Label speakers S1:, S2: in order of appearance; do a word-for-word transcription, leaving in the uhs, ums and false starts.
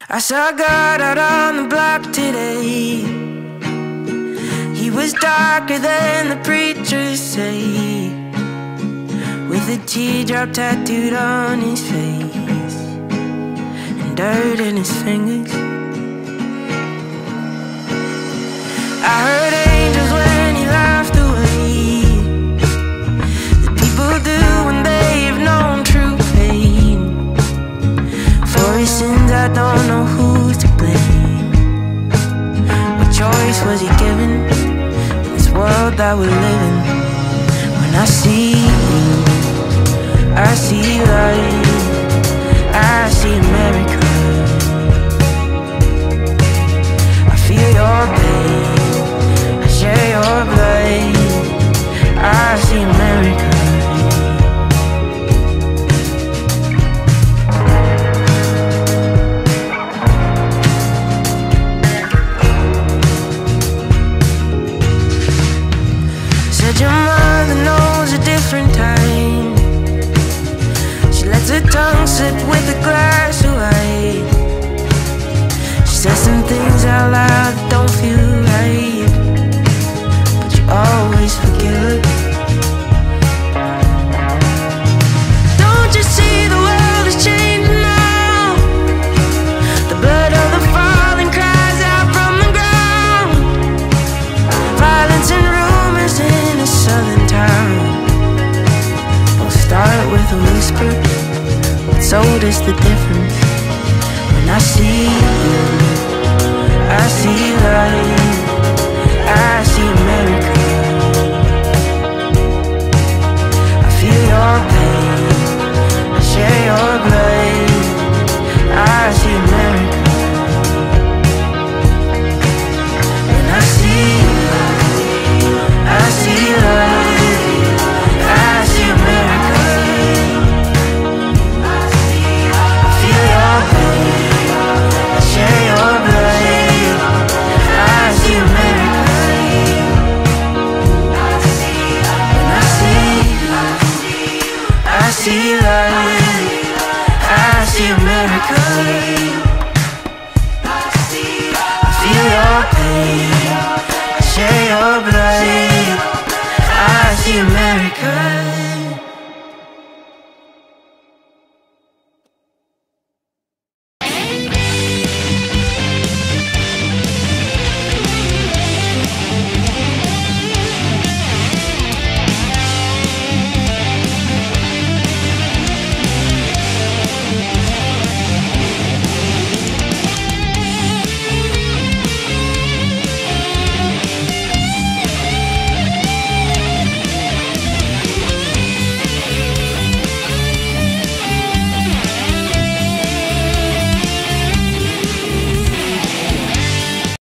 S1: I saw God out on the block today. He was darker than the preachers say, with a teardrop tattooed on his face and dirt in his fingers. I heard angels when he laughed away, the people do when they've known true pain. For his sins I don't know who's to blame. What choice was he given in this world that we're living? When I see you, I see light, I see America. I feel your pain, I share your blood, I see America. Said your mother knows a different time. She lets her tongue sit with a glass of wine. She says some things out loud that don't feel right, but you always forgive. Don't you see the world is changing now? The blood of the fallen cries out from the ground. Violence and rumors in a southern town. We'll start with a whisper, but so does the difference. When I see you, I see light, I see America. I feel your pain, I share your blood, I see America. When I see you, I see light, I see America. I feel your pain, I share your blood, I see America. When I see you, I see light, I see America. I feel your pain, I share your blood, I see America.